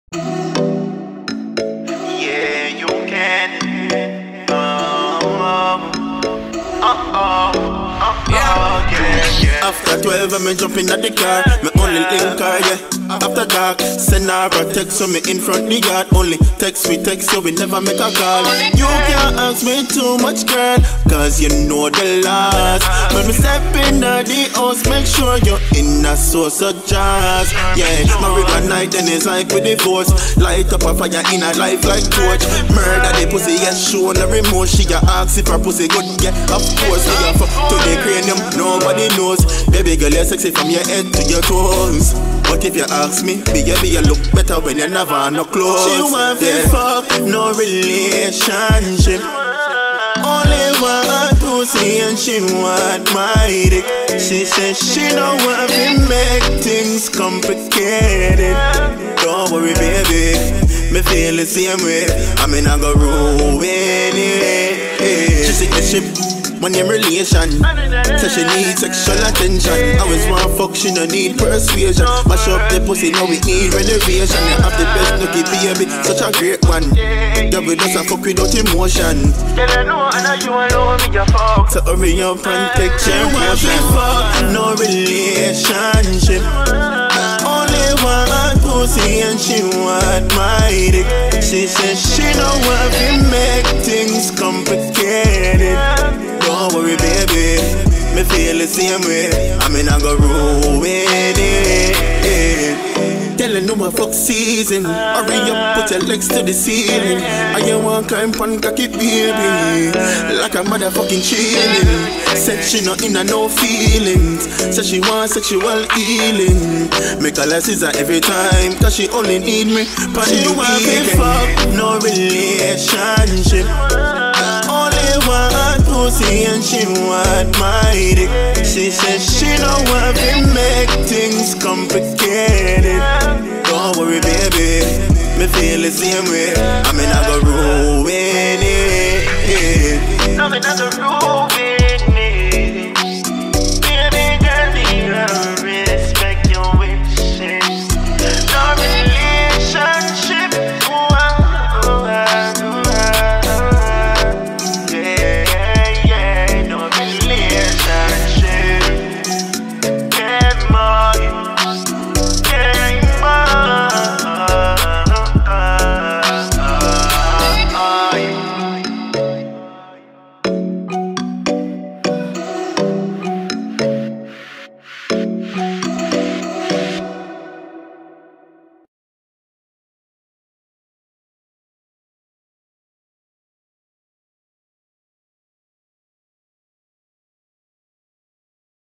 Yeah, you can. Yeah. After 12, I'm jumping at the car. My only link car, yeah. After dark, send her a text so me in front the yard. Only text so we never make a call. You can't ask me too much, girl, cause you know the last. When we step in the house, make sure you're in a source of jazz. Yeah, married one night then it's like we divorce. Light up a fire in a life like torch. Murder the pussy, yes, show no remorse. She a ask if her pussy good, yeah, of course. We a fuck to the cranium, nobody knows. Baby girl, you're sexy from your head to your toes. But if you ask me, baby, you look better when you never no clothes. She want to fuck, no relationship. Only want pussy and she want my dick. She says she don't want to make things complicated. Don't worry, baby, me feel the same way. I mean, I go ruin it. She sick the ship. My name relation, says she need sexual attention. Always want fuck, she no need persuasion. Mash up the pussy, now we need renovation. You have the best nookie baby, such a great one. Yeah, we just a fuck without emotion. Girl, I know, and you alone me a fuck. So hurry up and take your emotion. No relationship. Only want pussy and she want my dick. She says she don't want to make things complicated. Don't worry, baby, me feel the same way. I mean, I go ruin it. Telling no my fuck season. Hurry up, put your legs to the ceiling. I you want climb on cocky baby, like a motherfucking chilling. Said she not in a no feelings. Said she want sexual healing. Make her lessons every time, cause she only need me. She want me fuck, no relationship. Only want pussy and she want my dick. She says she don't want to make things complicated. Don't worry, baby, me feel the same way. I mean, I go ruin it. Nothing I go ruin.